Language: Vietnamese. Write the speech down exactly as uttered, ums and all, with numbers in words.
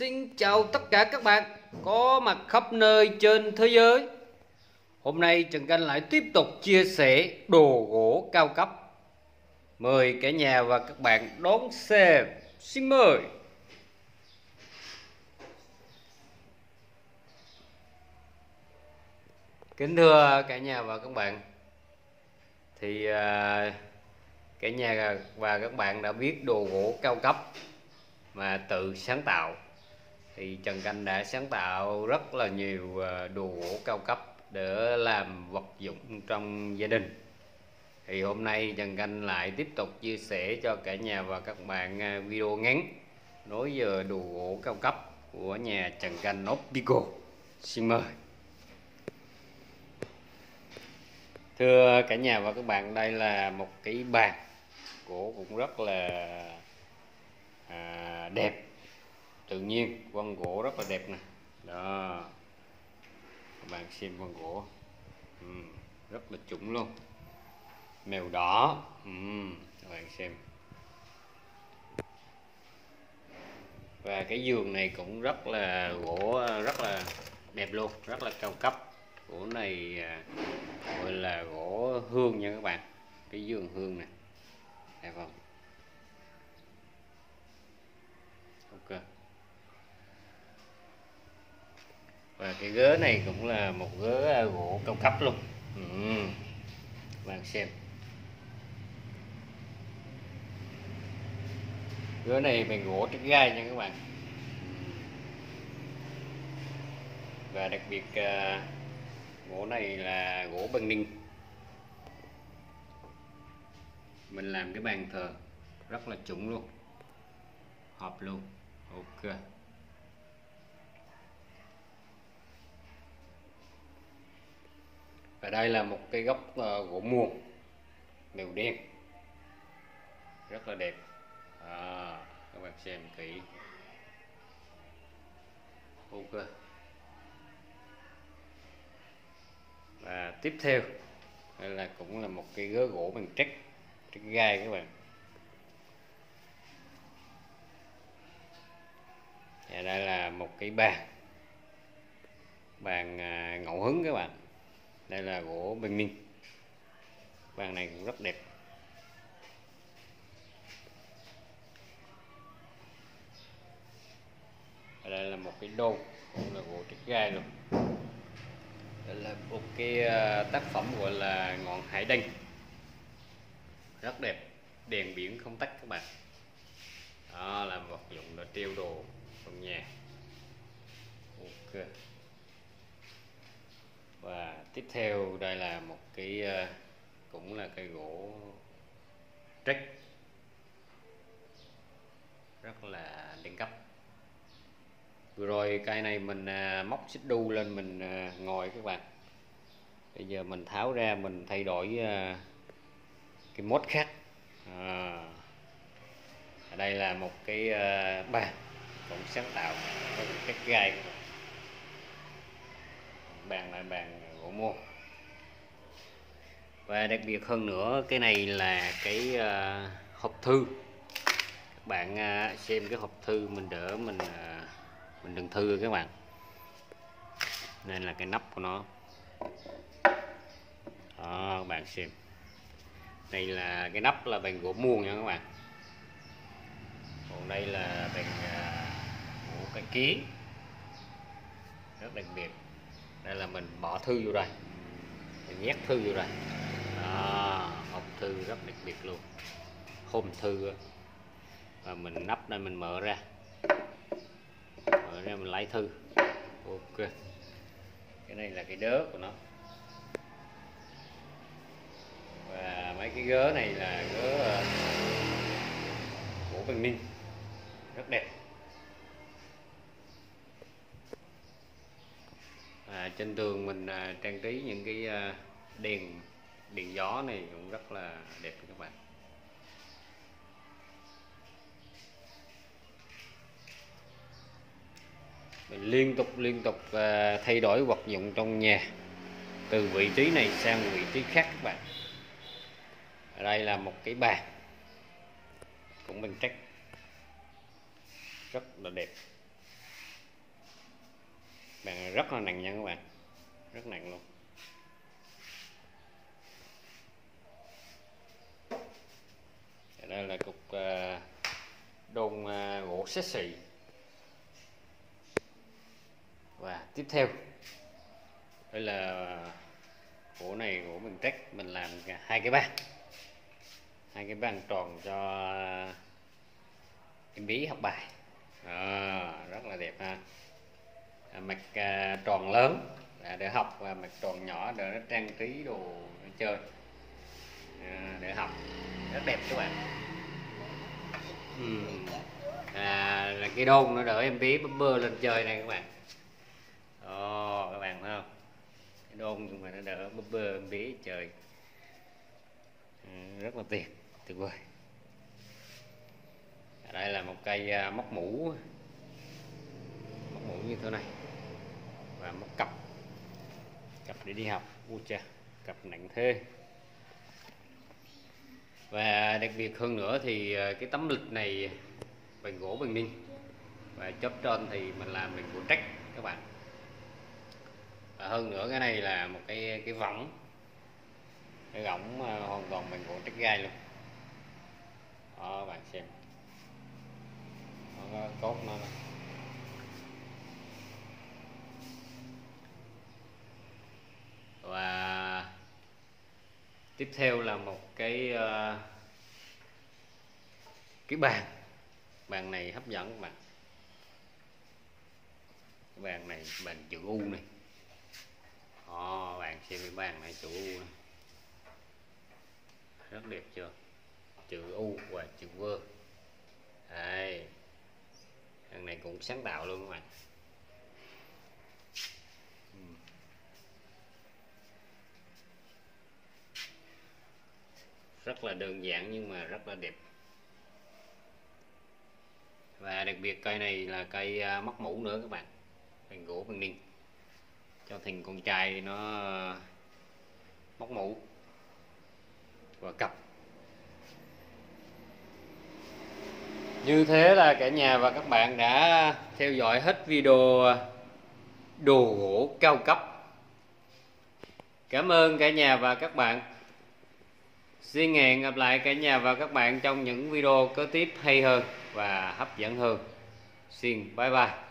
Xin chào tất cả các bạn có mặt khắp nơi trên thế giới. Hôm nay Trần Canh lại tiếp tục chia sẻ đồ gỗ cao cấp. Mời cả nhà và các bạn đón xem. Xin mời. Kính thưa cả nhà và các bạn, thì cả nhà và các bạn đã biết đồ gỗ cao cấp mà tự sáng tạo, thì Trần Canh đã sáng tạo rất là nhiều đồ gỗ cao cấp để làm vật dụng trong gia đình. Thì hôm nay Trần Canh lại tiếp tục chia sẻ cho cả nhà và các bạn video ngắn nói về đồ gỗ cao cấp của nhà Trần Canh Optical. Xin mời. Thưa cả nhà và các bạn, đây là một cái bàn gỗ cũng rất là à, đẹp, tự nhiên, vân gỗ rất là đẹp nè. Đó, các bạn xem vân gỗ, ừ, rất là chuẩn luôn, mèo đỏ, ừ, các bạn xem. Và cái giường này cũng rất là gỗ rất là đẹp luôn, rất là cao cấp. Gỗ này gọi là gỗ hương nha các bạn, cái giường hương này, đẹp không? Ok. Và cái ghế này cũng là một ghế gỗ cao cấp luôn, ừ. Các bạn xem, ghế này bằng gỗ trích gai nha các bạn. Và đặc biệt uh, gỗ này là gỗ băng ninh. Mình làm cái bàn thờ rất là chuẩn luôn, hợp luôn. Ok. Và đây là một cái góc uh, gỗ muôn mèo đen, rất là đẹp. À, các bạn xem kỹ. Ok. Và tiếp theo đây là cũng là một cái ghế gỗ bằng trích trích gai các bạn. Và đây là một cái bàn bàn à, ngẫu hứng các bạn. Đây là gỗ băng ninh, bàn này cũng rất đẹp. Và đây là một cái đôn, cũng là gỗ trích gai luôn. Đây là một cái tác phẩm gọi là ngọn hải đăng, rất đẹp, đèn biển không tắt các bạn. Đó là vật dụng để treo đồ trong nhà. Ok. Và tiếp theo đây là một cái cũng là cây gỗ trích rất là đẳng cấp. Vừa rồi cây này mình móc xích đu lên mình ngồi các bạn. Bây giờ mình tháo ra mình thay đổi cái mốt khác. À, ở đây là một cái bàn cũng sáng tạo có một cái gai. Bàn là bàn gỗ muôn. Và đặc biệt hơn nữa, cái này là cái uh, hộp thư. Các bạn uh, xem cái hộp thư mình đỡ mình uh, mình đựng thư các bạn. Nên là cái nắp của nó. Đó, các bạn xem. Đây là cái nắp là bằng gỗ muôn nha các bạn. Còn đây là bằng uh, gỗ cây kiến, rất đặc biệt. Đây là mình bỏ thư vô đây, mình nhét thư vô đây. Đó, hộp thư rất đặc biệt luôn, khung thư. Và mình nắp đây, mình mở ra, mở ra mình lấy thư. Ok. Cái này là cái đớ của nó. Và mấy cái ghế này là ghế uh, gỗ băng ninh, rất đẹp. À, trên tường mình à, trang trí những cái à, đèn điện gió này cũng rất là đẹp các bạn. Mình liên tục liên tục à, thay đổi vật dụng trong nhà, từ vị trí này sang vị trí khác các bạn. Ở đây là một cái bàn cũng bằng trích rất là đẹp. Bàn rất là nặng nha các bạn, rất nặng luôn. Đây là cục uh, đôn uh, gỗ sét xị. Và tiếp theo đây là gỗ này, gỗ bằng trách, mình làm hai cái bàn, hai cái bàn tròn cho em bí học bài. À, rất là đẹp ha. À, mặt à, tròn lớn à, để học, và mặt tròn nhỏ để nó trang trí đồ để chơi, à, để học, rất đẹp các bạn. Ừ. À, là cái đôn nó đỡ em bí bơ bơ lên chơi này các bạn. Ồ, các bạn thấy không, cái đôn nhưng mà nó đỡ bơ bơ em bí chơi, à, rất là tuyệt tuyệt vời. Đây là một cây à, móc mũ, móc mũ như thế này, và móc cặp, cặp để đi học. Ui cha, cặp nặng thế. Và đặc biệt hơn nữa thì cái tấm lịch này bằng gỗ bằng ninh, và chóp trên thì mình làm bằng gỗ trách các bạn. Và hơn nữa cái này là một cái cái võng, cái võng hoàn toàn bằng gỗ trách gai luôn. Đó các bạn xem, nó có cốt nó. Và tiếp theo là một cái uh, cái bàn, bàn này hấp dẫn các bạn. Cái bàn này bàn chữ U này. Đó, bạn xem cái bàn này chữ U này, rất đẹp chưa, chữ U và chữ V. Đây, bàn này cũng sáng tạo luôn các bạn. Rất là đơn giản nhưng mà rất là đẹp. Và đặc biệt cây này là cây móc mũ nữa các bạn, bằng gỗ bằng ninh, cho thành con trai nó móc mũ và cặp. Như thế là cả nhà và các bạn đã theo dõi hết video đồ gỗ cao cấp. Cảm ơn cả nhà và các bạn. Xin hẹn gặp lại cả nhà và các bạn trong những video kế tiếp hay hơn và hấp dẫn hơn. Xin bye bye.